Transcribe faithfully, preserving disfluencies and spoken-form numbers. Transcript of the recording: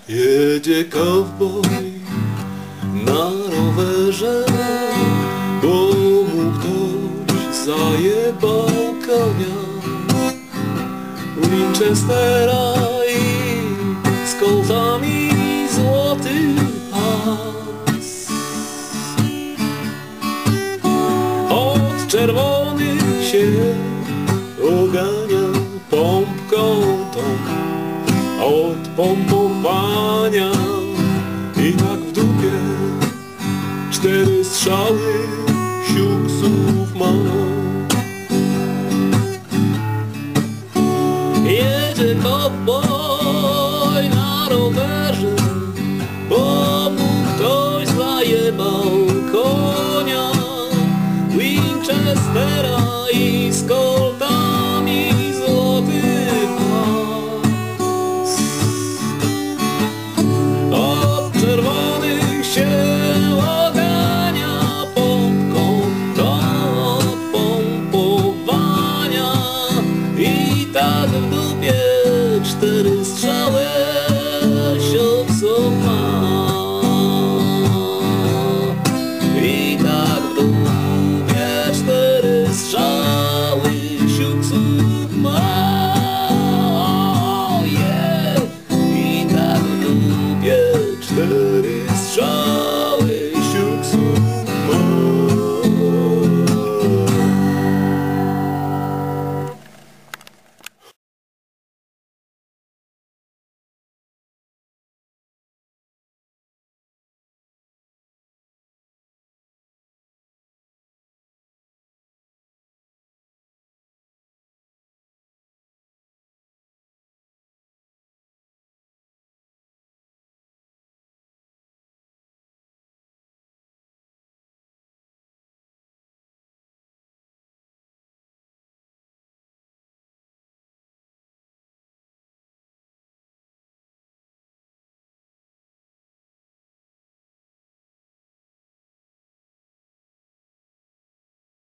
Jedzie kowboj na rowerze, bo mu ktoś zajebał konia. Winchestera i z kolcami złoty pas. Od czerwonych się ogania pompką tą. Od pompowania i tak w dupie cztery strzały siuksów ma. Jedzie kowboj na rowerze, bo mu ktoś zajebał konia. Winchestera i z koltami złoty pas. Od czerwonych się ogania pompką od pompowania i tak w dupie cztery strzały